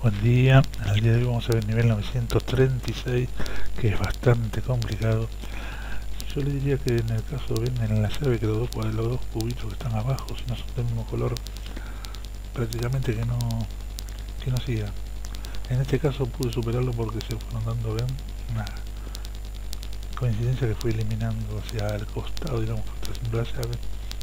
Buen día, en el día de hoy vamos a ver el nivel 936, que es bastante complicado. Yo le diría que en el caso ven en la llave que los dos cubitos que están abajo, si no son del mismo color, prácticamente que no siga. En este caso pude superarlo porque se fueron dando ven una coincidencia que fue eliminando hacia el costado, digamos, haciendo la llave.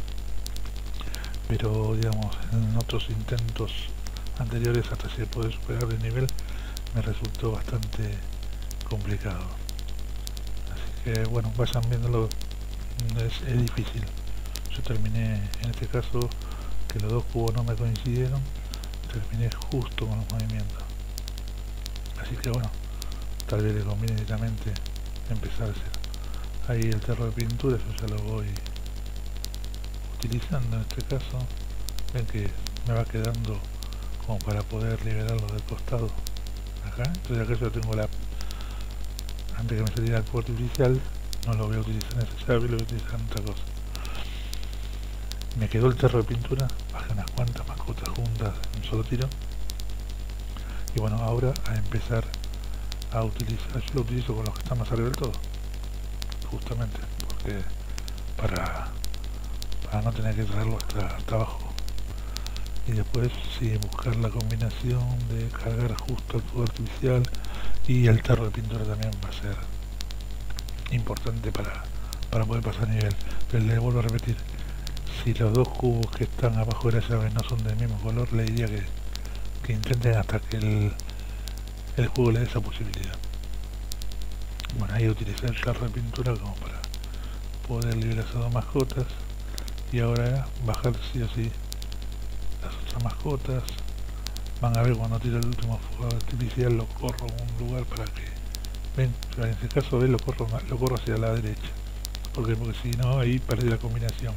Pero digamos, en otros intentos anteriores hasta se poder superar el nivel me resultó bastante complicado. Así que bueno, vayan viéndolo, es difícil. Yo terminé, en este caso, que los dos cubos no me coincidieron, terminé justo con los movimientos. Así que bueno, tal vez le conviene directamente empezar a hacer. Ahí el terro de pintura, yo ya lo voy utilizando en este caso. Ven que me va quedando como para poder liberarlo del costado acá. Entonces acá yo tengo la, antes que me saliera el fuego artificial, no lo voy a utilizar en esa llave, lo voy a utilizar en otra cosa. Me quedó el terro de pintura, bajé unas cuantas mascotas juntas en un solo tiro. Y bueno, ahora a empezar a utilizar, yo lo utilizo con los que están más arriba del todo, justamente, porque para no tener que traerlo hasta abajo. Y después sí, buscar la combinación de cargar justo el fuego artificial y el tarro de pintura también va a ser importante para poder pasar nivel. Pero le vuelvo a repetir, si los dos cubos que están abajo de la llave no son del mismo color, le diría que intenten hasta que el juego le dé esa posibilidad. Bueno, ahí utilicé el tarro de pintura como para poder liberar esas dos mascotas, y ahora bajar sí o sí las otras mascotas. Van a ver cuando tiro el último fuego artificial, lo corro a un lugar para que, ven, en este caso ven, lo corro hacia la derecha, porque si no ahí perdí la combinación.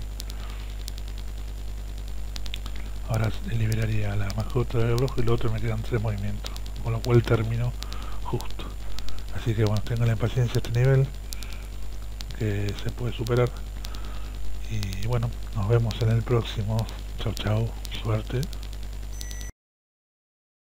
Ahora liberaría la mascota del rojo y lo otro me quedan 3 movimientos, con lo cual termino justo. Así que bueno, tengan la paciencia a este nivel, que se puede superar. Y bueno, nos vemos en el próximo. Chau chau, suerte.